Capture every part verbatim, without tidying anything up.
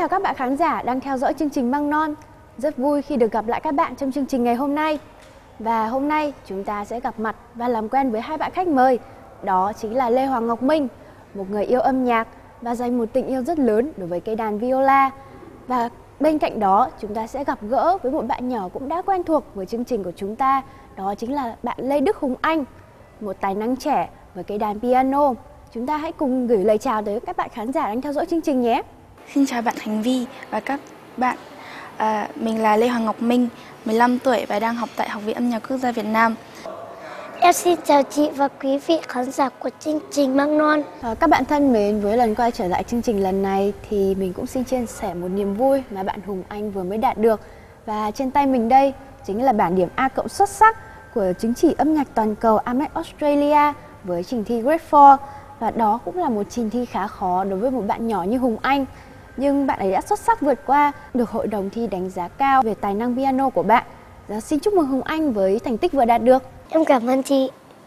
chào các bạn khán giả đang theo dõi chương trình Măng Non. Rất vui khi được gặp lại các bạn trong chương trình ngày hôm nay. Và hôm nay chúng ta sẽ gặp mặt và làm quen với hai bạn khách mời. Đó chính là Lê Hoàng Ngọc Minh, một người yêu âm nhạc và dành một tình yêu rất lớn đối với cây đàn viola. Và bên cạnh đó chúng ta sẽ gặp gỡ với một bạn nhỏ cũng đã quen thuộc với chương trình của chúng ta. Đó chính là bạn Lê Đức Hùng Anh, một tài năng trẻ với cây đàn piano. Chúng ta hãy cùng gửi lời chào tới các bạn khán giả đang theo dõi chương trình nhé. Xin chào bạn Khánh Vy và các bạn. À, mình là Lê Hoàng Ngọc Minh, mười lăm tuổi và đang học tại Học viện Âm nhạc Quốc gia Việt Nam. Em xin chào chị và quý vị khán giả của chương trình Măng Non. À, các bạn thân mến, với lần quay trở lại chương trình lần này thì mình cũng xin chia sẻ một niềm vui mà bạn Hùng Anh vừa mới đạt được. Và trên tay mình đây chính là bảng điểm A cộng xuất sắc của chứng chỉ âm nhạc toàn cầu a mét Australia với trình thi Grade bốn. Và đó cũng là một trình thi khá khó đối với một bạn nhỏ như Hùng Anh. Nhưng bạn ấy đã xuất sắc vượt qua, được hội đồng thi đánh giá cao về tài năng piano của bạn. Và xin chúc mừng Hùng Anh với thành tích vừa đạt được. Em cảm ơn chị.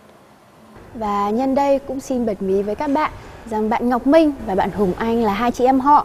Và nhân đây cũng xin bật mí với các bạn rằng bạn Ngọc Minh và bạn Hùng Anh là hai chị em họ.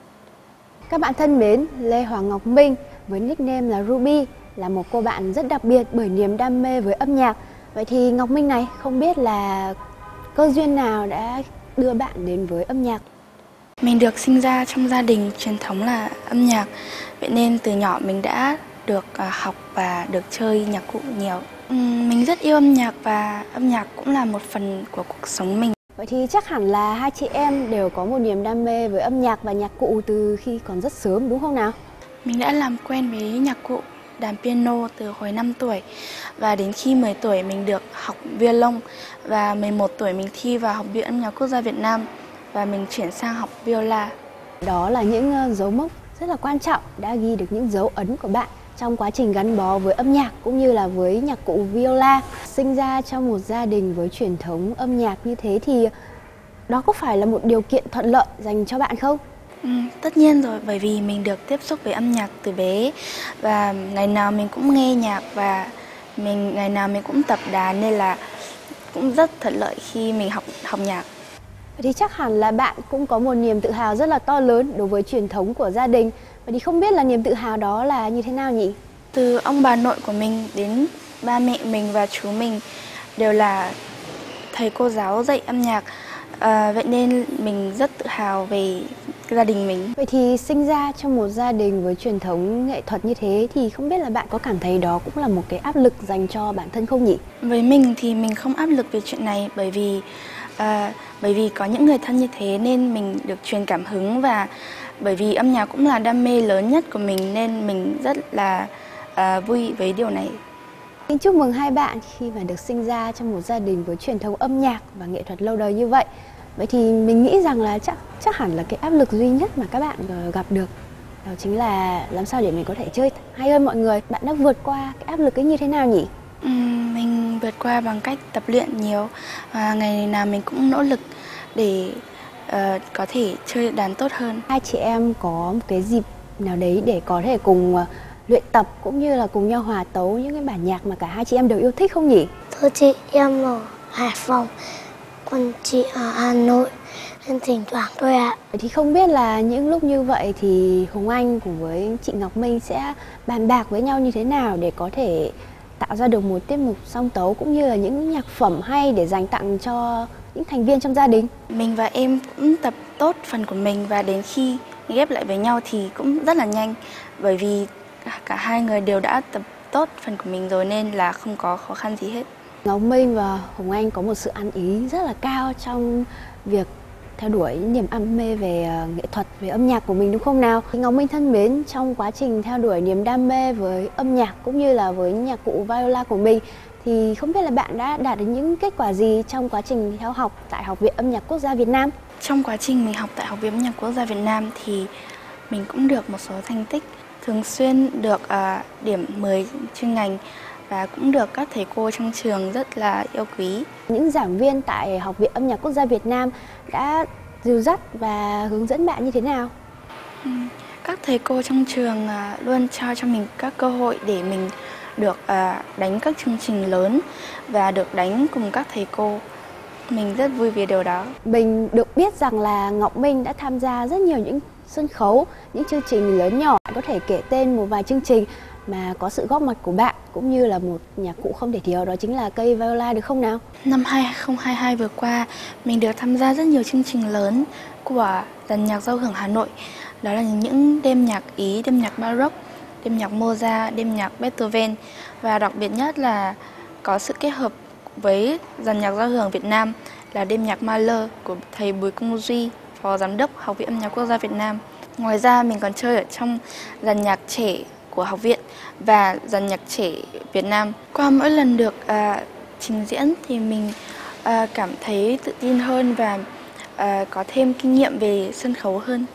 Các bạn thân mến, Lê Hoàng Ngọc Minh với nickname là Ruby là một cô bạn rất đặc biệt bởi niềm đam mê với âm nhạc. Vậy thì Ngọc Minh này, không biết là cơ duyên nào đã đưa bạn đến với âm nhạc? Mình được sinh ra trong gia đình truyền thống là âm nhạc. Vậy nên từ nhỏ mình đã được học và được chơi nhạc cụ nhiều. Mình rất yêu âm nhạc và âm nhạc cũng là một phần của cuộc sống mình. Vậy thì chắc hẳn là hai chị em đều có một niềm đam mê với âm nhạc và nhạc cụ từ khi còn rất sớm, đúng không nào? Mình đã làm quen với nhạc cụ đàn piano từ hồi năm tuổi. Và đến khi mười tuổi mình được học violon. Và mười một tuổi mình thi vào Học viện Âm nhạc Quốc gia Việt Nam. Và mình chuyển sang học viola. Đó là những dấu mốc rất là quan trọng đã ghi được những dấu ấn của bạn trong quá trình gắn bó với âm nhạc cũng như là với nhạc cụ viola. Sinh ra trong một gia đình với truyền thống âm nhạc như thế thì đó có phải là một điều kiện thuận lợi dành cho bạn không? Ừ, tất nhiên rồi, bởi vì mình được tiếp xúc với âm nhạc từ bé. Và ngày nào mình cũng nghe nhạc và mình ngày nào mình cũng tập đàn nên là cũng rất thuận lợi khi mình học học nhạc. Thì chắc hẳn là bạn cũng có một niềm tự hào rất là to lớn đối với truyền thống của gia đình. Vậy thì không biết là niềm tự hào đó là như thế nào nhỉ? Từ ông bà nội của mình đến ba mẹ mình và chú mình đều là thầy cô giáo dạy âm nhạc. À, vậy nên mình rất tự hào về gia đình mình. Vậy thì sinh ra trong một gia đình với truyền thống nghệ thuật như thế thì không biết là bạn có cảm thấy đó cũng là một cái áp lực dành cho bản thân không nhỉ? Với mình thì mình không áp lực về chuyện này bởi vì À, bởi vì có những người thân như thế nên mình được truyền cảm hứng và bởi vì âm nhạc cũng là đam mê lớn nhất của mình nên mình rất là à, vui với điều này. Xin chúc mừng hai bạn khi mà được sinh ra trong một gia đình với truyền thống âm nhạc và nghệ thuật lâu đời như vậy. Vậy thì mình nghĩ rằng là chắc chắc hẳn là cái áp lực duy nhất mà các bạn gặp được đó chính là làm sao để mình có thể chơi hay hơn mọi người. Bạn đã vượt qua cái áp lực ấy như thế nào nhỉ? Ừ, mình vượt qua bằng cách tập luyện nhiều và ngày nào mình cũng nỗ lực để uh, có thể chơi đàn tốt hơn. Hai chị em có một cái dịp nào đấy để có thể cùng uh, luyện tập cũng như là cùng nhau hòa tấu những cái bản nhạc mà cả hai chị em đều yêu thích không nhỉ? Thưa chị, em ở Hải Phòng, còn chị ở Hà Nội nên thỉnh thoảng thôi ạ. Vậy thì không biết là những lúc như vậy thì Hùng Anh cùng với chị Ngọc Minh sẽ bàn bạc với nhau như thế nào để có thể tạo ra được một tiết mục song tấu cũng như là những nhạc phẩm hay để dành tặng cho những thành viên trong gia đình? Mình và em cũng tập tốt phần của mình và đến khi ghép lại với nhau thì cũng rất là nhanh bởi vì cả hai người đều đã tập tốt phần của mình rồi nên là không có khó khăn gì hết. Ngọc Minh và Hùng Anh có một sự ăn ý rất là cao trong việc theo đuổi niềm đam mê về nghệ thuật, về âm nhạc của mình đúng không nào? Ngọc Minh thân mến, trong quá trình theo đuổi niềm đam mê với âm nhạc cũng như là với nhạc cụ viola của mình thì không biết là bạn đã đạt được những kết quả gì trong quá trình theo học tại Học viện Âm nhạc Quốc gia Việt Nam? Trong quá trình mình học tại Học viện Âm nhạc Quốc gia Việt Nam thì mình cũng được một số thành tích, thường xuyên được uh, điểm mười chuyên ngành và cũng được các thầy cô trong trường rất là yêu quý. Những giảng viên tại Học viện Âm nhạc Quốc gia Việt Nam đã dìu dắt và hướng dẫn bạn như thế nào? Ừ, các thầy cô trong trường uh, luôn cho cho mình các cơ hội để mình được uh, đánh các chương trình lớn và được đánh cùng các thầy cô. Mình rất vui vì điều đó. Mình được biết rằng là Ngọc Minh đã tham gia rất nhiều những sân khấu, những chương trình lớn nhỏ. Có thể kể tên một vài chương trình mà có sự góp mặt của bạn cũng như là một nhạc cụ không thể thiếu, đó chính là cây viola, được không nào? Năm hai không hai hai vừa qua, mình được tham gia rất nhiều chương trình lớn của dàn nhạc giao hưởng Hà Nội. Đó là những đêm nhạc Ý, đêm nhạc Baroque, đêm nhạc Mozart, đêm nhạc Beethoven. Và đặc biệt nhất là có sự kết hợp với dàn nhạc giao hưởng Việt Nam là đêm nhạc Mahler của thầy Bùi Công Duy, Phó Giám đốc Học viện Âm nhạc Quốc gia Việt Nam. Ngoài ra mình còn chơi ở trong dàn nhạc trẻ của học viện và dàn nhạc trẻ Việt Nam. Qua mỗi lần được uh, trình diễn thì mình uh, cảm thấy tự tin hơn và uh, có thêm kinh nghiệm về sân khấu hơn.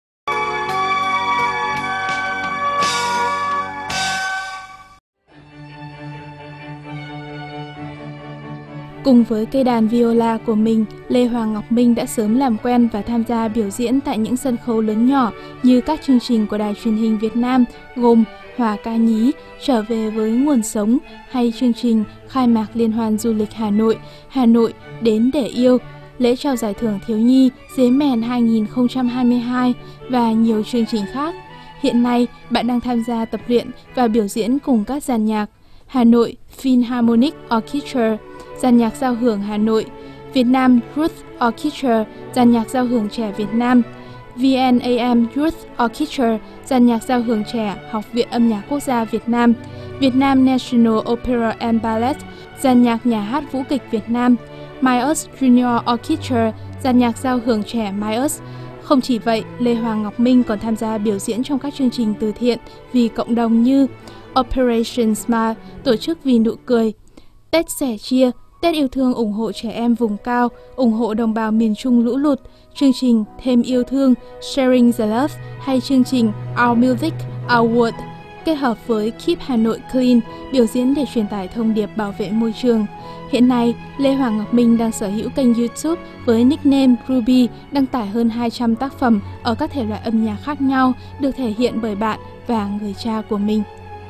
Cùng với cây đàn viola của mình, Lê Hoàng Ngọc Minh đã sớm làm quen và tham gia biểu diễn tại những sân khấu lớn nhỏ như các chương trình của Đài Truyền hình Việt Nam gồm Hòa ca nhí, Trở về với nguồn sống hay chương trình khai mạc Liên hoan du lịch Hà Nội, Hà Nội đến để yêu, lễ trao giải thưởng thiếu nhi Dế Mèn hai không hai hai và nhiều chương trình khác. Hiện nay, bạn đang tham gia tập luyện và biểu diễn cùng các dàn nhạc Hà Nội Philharmonic Orchestra, dàn nhạc giao hưởng Hà Nội, Việt Nam Youth Orchestra, dàn nhạc giao hưởng trẻ Việt Nam, vê en a em Youth Orchestra, dàn nhạc giao hưởng trẻ Học viện Âm nhạc Quốc gia Việt Nam, Việt Nam National Opera and Ballet, dàn nhạc nhà hát vũ kịch Việt Nam, Myers Junior Orchestra, dàn nhạc giao hưởng trẻ Myers. Không chỉ vậy, Lê Hoàng Ngọc Minh còn tham gia biểu diễn trong các chương trình từ thiện vì cộng đồng như Operation Smile, tổ chức vì nụ cười, Tết sẻ chia, Tết yêu thương ủng hộ trẻ em vùng cao, ủng hộ đồng bào miền Trung lũ lụt, chương trình Thêm yêu thương, Sharing the Love hay chương trình Our Music, Our World, kết hợp với Keep Hà Nội Clean, biểu diễn để truyền tải thông điệp bảo vệ môi trường. Hiện nay, Lê Hoàng Ngọc Minh đang sở hữu kênh YouTube với nickname Ruby, đăng tải hơn hai trăm tác phẩm ở các thể loại âm nhạc khác nhau, được thể hiện bởi bạn và người cha của mình.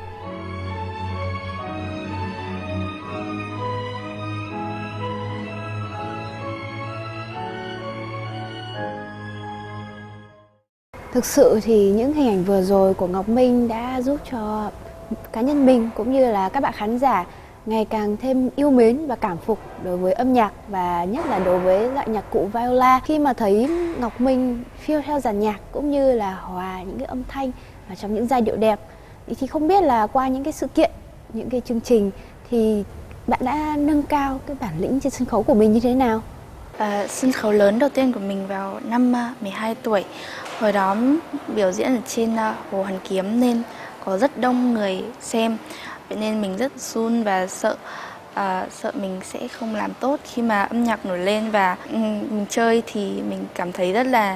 Thực sự thì những hình ảnh vừa rồi của Ngọc Minh đã giúp cho cá nhân mình cũng như là các bạn khán giả ngày càng thêm yêu mến và cảm phục đối với âm nhạc, và nhất là đối với loại nhạc cụ viola. Khi mà thấy Ngọc Minh phiêu theo dàn nhạc cũng như là hòa những cái âm thanh vào trong những giai điệu đẹp, thì không biết là qua những cái sự kiện, những cái chương trình thì bạn đã nâng cao cái bản lĩnh trên sân khấu của mình như thế nào? À, sân khấu lớn đầu tiên của mình vào năm mười hai tuổi. Hồi đó biểu diễn ở trên Hồ Hoàn Kiếm nên có rất đông người xem. Vậy nên mình rất run và sợ à, sợ mình sẽ không làm tốt khi mà âm nhạc nổi lên. Và um, mình chơi thì mình cảm thấy rất là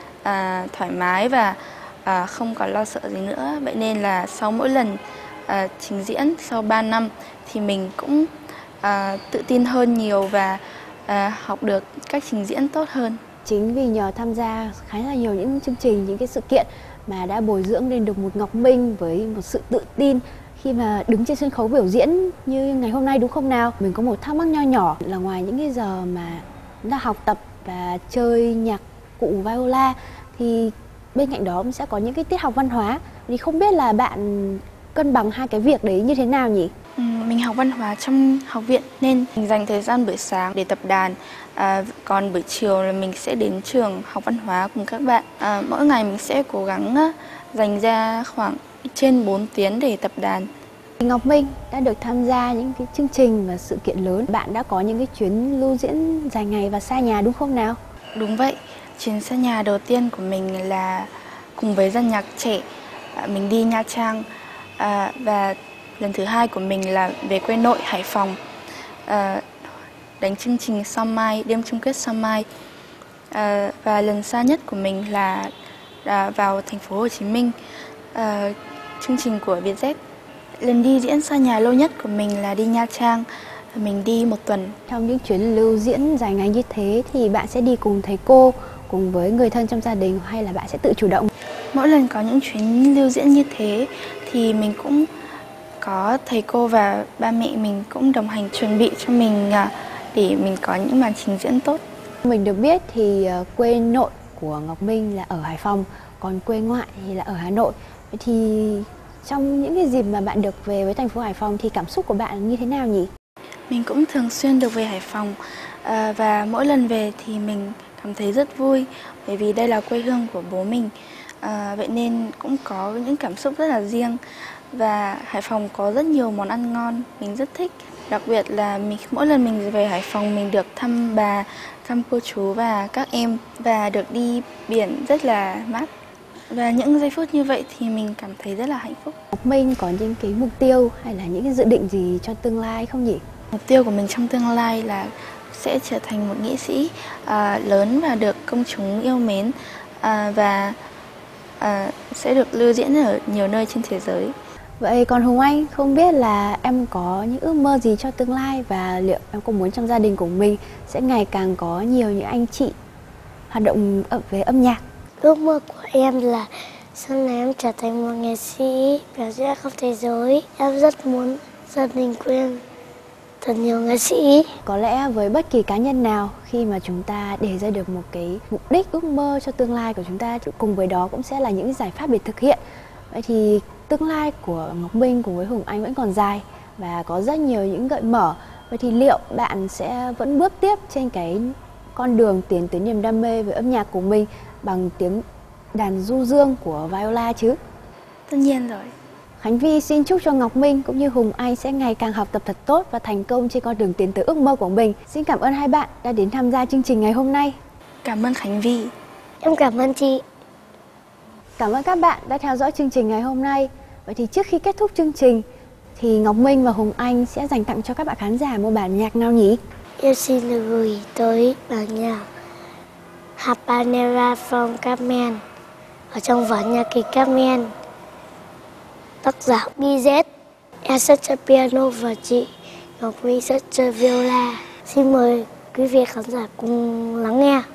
à, thoải mái và à, không còn lo sợ gì nữa. Vậy nên là sau mỗi lần à, trình diễn sau ba năm thì mình cũng à, tự tin hơn nhiều và à, học được cách trình diễn tốt hơn. Chính vì nhờ tham gia khá là nhiều những chương trình, những cái sự kiện mà đã bồi dưỡng lên được một Ngọc Minh với một sự tự tin khi mà đứng trên sân khấu biểu diễn như ngày hôm nay, đúng không nào? Mình có một thắc mắc nho nhỏ là ngoài những cái giờ mà chúng ta học tập và chơi nhạc cụ viola thì bên cạnh đó sẽ có những cái tiết học văn hóa, thì không biết là bạn cân bằng hai cái việc đấy như thế nào nhỉ? Ừ, mình học văn hóa trong học viện nên mình dành thời gian buổi sáng để tập đàn, à, còn buổi chiều là mình sẽ đến trường học văn hóa cùng các bạn. À, mỗi ngày mình sẽ cố gắng uh, dành ra khoảng trên bốn tiếng để tập đàn. Ngọc Minh đã được tham gia những cái chương trình và sự kiện lớn. Bạn đã có những cái chuyến lưu diễn dài ngày và xa nhà, đúng không nào? Đúng vậy, chuyến xa nhà đầu tiên của mình là cùng với dàn nhạc trẻ, à, mình đi Nha Trang, à, và lần thứ hai của mình là về quê nội Hải Phòng, à, đánh chương trình Sao Mai, đêm chung kết Sao Mai, à, và lần xa nhất của mình là, là vào thành phố Hồ Chí Minh, à, chương trình của Vietjet. Lần đi diễn xa nhà lâu nhất của mình là đi Nha Trang, mình đi một tuần. Trong những chuyến lưu diễn dài ngày như thế thì bạn sẽ đi cùng thầy cô, cùng với người thân trong gia đình, hay là bạn sẽ tự chủ động? Mỗi lần có những chuyến lưu diễn như thế thì mình cũng có thầy cô và ba mẹ mình cũng đồng hành chuẩn bị cho mình để mình có những màn trình diễn tốt. Mình được biết thì quê nội của Ngọc Minh là ở Hải Phòng, còn quê ngoại thì là ở Hà Nội. Vậy thì trong những cái dịp mà bạn được về với thành phố Hải Phòng thì cảm xúc của bạn như thế nào nhỉ? Mình cũng thường xuyên được về Hải Phòng à, và mỗi lần về thì mình cảm thấy rất vui bởi vì đây là quê hương của bố mình. À, vậy nên cũng có những cảm xúc rất là riêng, và Hải Phòng có rất nhiều món ăn ngon mình rất thích. Đặc biệt là mình mỗi lần mình về Hải Phòng mình được thăm bà, thăm cô chú và các em, và được đi biển rất là mát. Và những giây phút như vậy thì mình cảm thấy rất là hạnh phúc. Ngọc Minh có những cái mục tiêu hay là những cái dự định gì cho tương lai không nhỉ? Mục tiêu của mình trong tương lai là sẽ trở thành một nghệ sĩ à, lớn và được công chúng yêu mến, à, và à, sẽ được lưu diễn ở nhiều nơi trên thế giới. Vậy còn Hùng Anh, không biết là em có những ước mơ gì cho tương lai, và liệu em có muốn trong gia đình của mình sẽ ngày càng có nhiều những anh chị hoạt động về âm nhạc? Ước mơ của em là sau này em trở thành một nghệ sĩ biểu diễn khắp thế giới. Em rất muốn gia đình của em thật nhiều nghệ sĩ. Có lẽ với bất kỳ cá nhân nào, khi mà chúng ta đề ra được một cái mục đích, ước mơ cho tương lai của chúng ta, cùng với đó cũng sẽ là những giải pháp để thực hiện. Vậy thì tương lai của Ngọc Minh cùng với Hùng Anh vẫn còn dài và có rất nhiều những gợi mở. Vậy thì liệu bạn sẽ vẫn bước tiếp trên cái con đường tiến tới niềm đam mê với âm nhạc của mình bằng tiếng đàn du dương của viola chứ? Tất nhiên rồi. Khánh Vi xin chúc cho Ngọc Minh cũng như Hùng Anh sẽ ngày càng học tập thật tốt và thành công trên con đường tiến tới ước mơ của mình. Xin cảm ơn hai bạn đã đến tham gia chương trình ngày hôm nay. Cảm ơn Khánh Vi. Em cảm ơn chị. Cảm ơn các bạn đã theo dõi chương trình ngày hôm nay. Vậy thì trước khi kết thúc chương trình thì Ngọc Minh và Hùng Anh sẽ dành tặng cho các bạn khán giả một bản nhạc nào nhỉ? Em xin được gửi tới bản nhạc Habanera from Carmen ở trong vở nhạc kịch Carmen. Tác giả bê zét. Em sẽ chơi piano và chị Ngọc Minh sẽ chơi viola. Xin mời quý vị khán giả cùng lắng nghe.